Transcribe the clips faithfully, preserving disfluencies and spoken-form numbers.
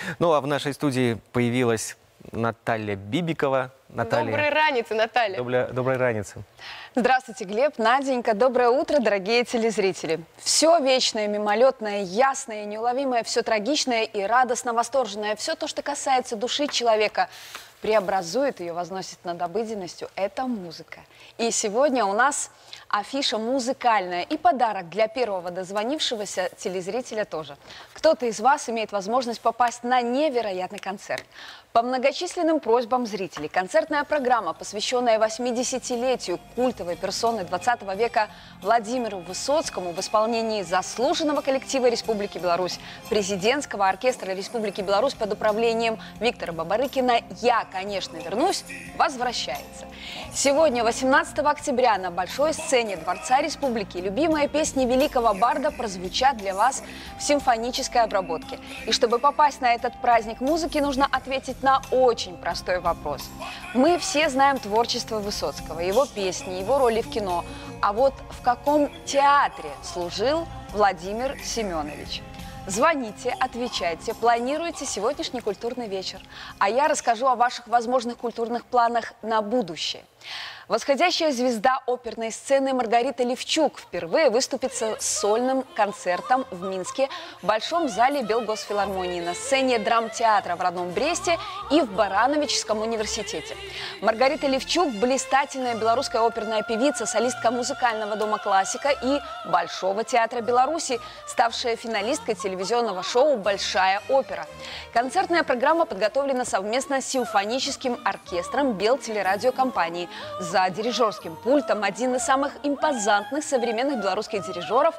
Ну, а в нашей студии появилась Наталья Бибикова. Наталья. Доброй раницы, Наталья. Доброй, доброй раницы. Здравствуйте, Глеб, Наденька. Доброе утро, дорогие телезрители. Все вечное, мимолетное, ясное, неуловимое, все трагичное и радостно восторженное, все то, что касается души человека, преобразует ее, возносит над обыденностью. Это музыка. И сегодня у нас афиша музыкальная и подарок для первого дозвонившегося телезрителя тоже. Кто-то из вас имеет возможность попасть на невероятный концерт. По многочисленным просьбам зрителей концертная программа, посвященная восьмидесятилетию культовой персоны двадцатого века Владимиру Высоцкому в исполнении заслуженного коллектива Республики Беларусь, президентского оркестра Республики Беларусь под управлением Виктора Бабарыкина «Я, конечно, вернусь», возвращается. Сегодня, восемнадцатого октября, на большой сцене Дворца Республики любимые песни великого барда прозвучат для вас в симфонической обработке. И чтобы попасть на этот праздник музыки, нужно ответить на очень простой вопрос. Мы все знаем творчество Высоцкого, его песни, его роли в кино. А вот в каком театре служил Владимир Семенович? Звоните, отвечайте, планируйте сегодняшний культурный вечер. А я расскажу о ваших возможных культурных планах на будущее. Восходящая звезда оперной сцены Маргарита Левчук впервые выступит с сольным концертом в Минске в Большом зале Белгосфилармонии, на сцене драмтеатра в родном Бресте и в Барановичском университете. Маргарита Левчук – блистательная белорусская оперная певица, солистка музыкального дома «Классика» и Большого театра Беларуси, ставшая финалисткой телевизионного шоу «Большая опера». Концертная программа подготовлена совместно с симфоническим оркестром Белтелерадиокомпании. За дирижерским пультом один из самых импозантных современных белорусских дирижеров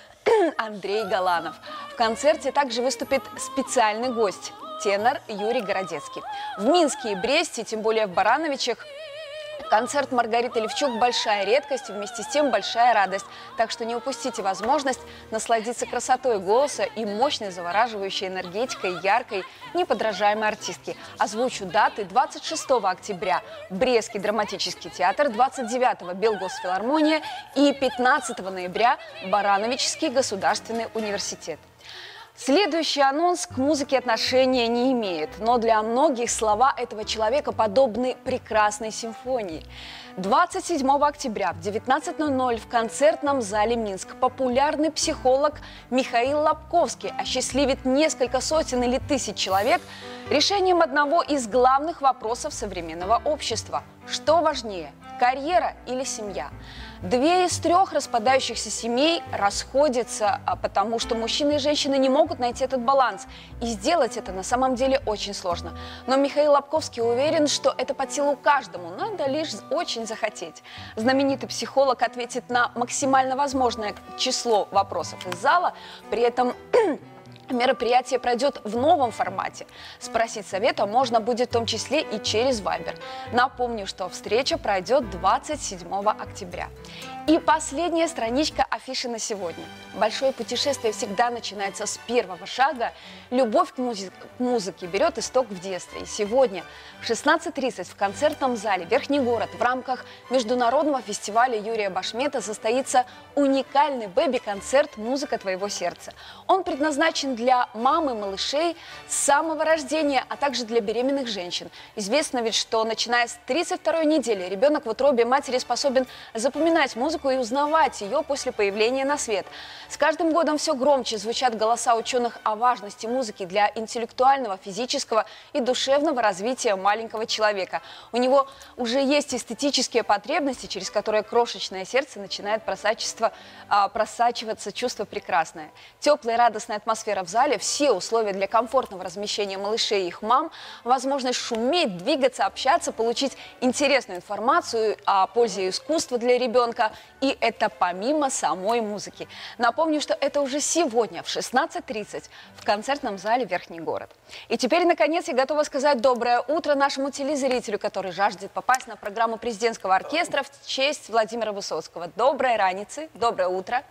Андрей Галанов. В концерте также выступит специальный гость – тенор Юрий Городецкий. В Минске и Бресте, тем более в Барановичах, концерт Маргариты Левчук – большая редкость и вместе с тем большая радость. Так что не упустите возможность насладиться красотой голоса и мощной, завораживающей энергетикой яркой, неподражаемой артистки. Озвучу даты: двадцать шестого октября – Брестский драматический театр, двадцать девятого – Белгосфилармония и пятнадцатого ноября – Барановичский государственный университет. Следующий анонс к музыке отношения не имеет, но для многих слова этого человека подобны прекрасной симфонии. двадцать седьмого октября в девятнадцать ноль ноль в концертном зале Минск популярный психолог Михаил Лобковский осчастливит несколько сотен или тысяч человек решением одного из главных вопросов современного общества. Что важнее – карьера или семья? Две из трех распадающихся семей расходятся, потому что мужчины и женщины не могут найти этот баланс. И сделать это на самом деле очень сложно. Но Михаил Лобковский уверен, что это под силу каждому, надо лишь очень захотеть. Знаменитый психолог ответит на максимально возможное число вопросов из зала, при этом мероприятие пройдет в новом формате. Спросить совета можно будет в том числе и через Вайбер. Напомню, что встреча пройдет двадцать седьмого октября. И последняя страничка афиши на сегодня. Большое путешествие всегда начинается с первого шага. Любовь к, музи- к музыке берет исток в детстве. И сегодня в шестнадцать тридцать в концертном зале Верхний город в рамках международного фестиваля Юрия Башмета состоится уникальный бэби-концерт «Музыка твоего сердца». Он предназначен для мам и малышей с самого рождения, а также для беременных женщин. Известно ведь, что начиная с тридцать второй недели ребенок в утробе матери способен запоминать музыку и узнавать ее после появления на свет. С каждым годом все громче звучат голоса ученых о важности музыки для интеллектуального, физического и душевного развития маленького человека. У него уже есть эстетические потребности, через которые крошечное сердце начинает просачиваться, просачиваться чувство прекрасное. Теплая и радостная атмосфера в зале, все условия для комфортного размещения малышей и их мам, возможность шуметь, двигаться, общаться, получить интересную информацию о пользе искусства для ребенка. И это помимо самой музыки. Напомню, что это уже сегодня в шестнадцать тридцать в концертном зале Верхний город. И теперь, наконец, я готова сказать доброе утро нашему телезрителю, который жаждет попасть на программу президентского оркестра в честь Владимира Высоцкого. Доброй раницы, доброе утро.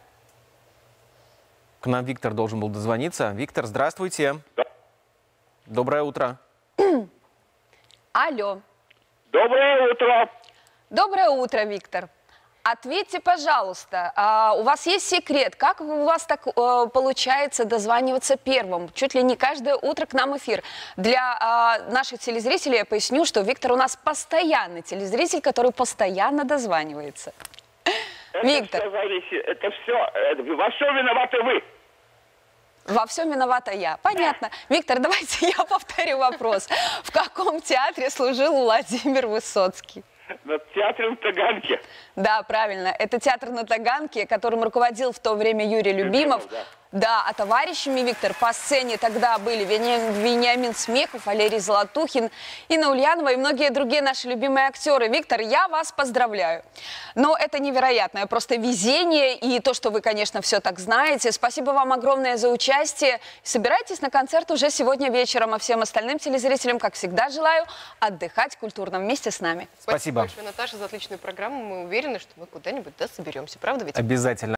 К нам Виктор должен был дозвониться. Виктор, здравствуйте. Да. Доброе утро. Алло. Доброе утро. Доброе утро, Виктор. Ответьте, пожалуйста, а у вас есть секрет? Как у вас так э, получается дозваниваться первым? Чуть ли не каждое утро к нам эфир. Для э, наших телезрителей я поясню, что Виктор у нас постоянный телезритель, который постоянно дозванивается. Это Виктор. все зависит, это все, это, во всем виноваты вы. Во всем виновата я. Понятно. Виктор, давайте я повторю вопрос. В каком театре служил Владимир Высоцкий? Над театром Таганки. Да, правильно. Это театр на Таганке, которым руководил в то время Юрий Любимов. Любимов, да. Да, а товарищами, Виктор, по сцене тогда были Вени- Вениамин Смеков, Валерий Золотухин, Инна Ульянова и многие другие наши любимые актеры. Виктор, я вас поздравляю. Но это невероятное просто везение и то, что вы, конечно, все так знаете. Спасибо вам огромное за участие. Собирайтесь на концерт уже сегодня вечером, а всем остальным телезрителям, как всегда, желаю отдыхать культурно вместе с нами. Спасибо. большое, Наташа, за отличную программу. Мы уверены, что мы куда-нибудь да, соберемся. Правда ведь? Обязательно.